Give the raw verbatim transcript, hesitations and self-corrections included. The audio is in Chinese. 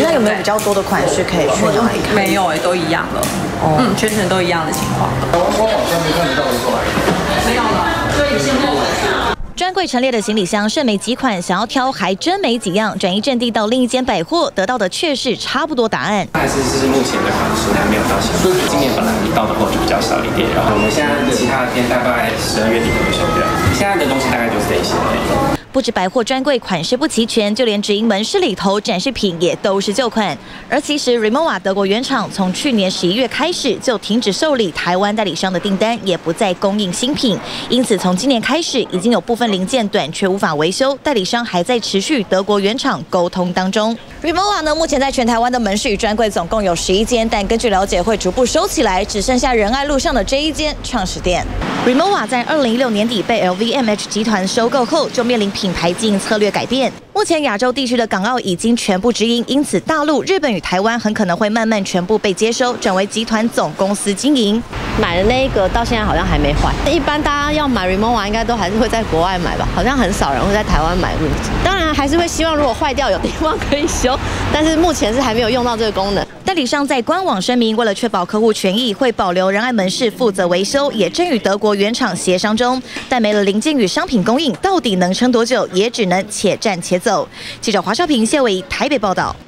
那有没有比较多的款式可以去哪里看？ 没有哎、欸，都一样了。哦、嗯，全程都一样的情况。 台湾官网上面看得到的是哪一个？ 没有了，所以现在。 专柜陈列的行李箱剩没几款，想要挑还真没几样。转移阵地到另一间百货，得到的却是差不多答案。 还是是目前的款式还没有到现在，今年本来到的货就比较少一点，然后我们现在其他的店大概十二月底就会收掉，现在的东西大概就是这些而已。 不止百货专柜款式不齐全，就连直营门市里头展示品也都是旧款。而其实 Rimowa 德国原厂从去年十一月开始就停止受理台湾代理商的订单，也不再供应新品。因此从今年开始，已经有部分零件短缺无法维修，代理商还在持续德国原厂沟通当中。Rimowa 呢，目前在全台湾的门市与专柜总共有十一间，但根据了解会逐步收起来，只剩下仁爱路上的这一间创始店。Rimowa 在二零一六年底被 L V M H 集团收购后，就面临品牌经营策略改变。目前亚洲地区的港澳已经全部直营，因此大陆、日本与台湾很可能会慢慢全部被接收，转为集团总公司经营。 买的那一个到现在好像还没坏。一般大家要买 Rimowa 应该都还是会在国外买吧，好像很少人会在台湾买。当然还是会希望如果坏掉有地方可以修，但是目前是还没有用到这个功能。 代理商在官网声明，为了确保客户权益，会保留仁爱门市负责维修，也正与德国原厂协商中。但没了零件与商品供应，到底能撑多久，也只能且战且走。记者华少平、谢伟台北报道。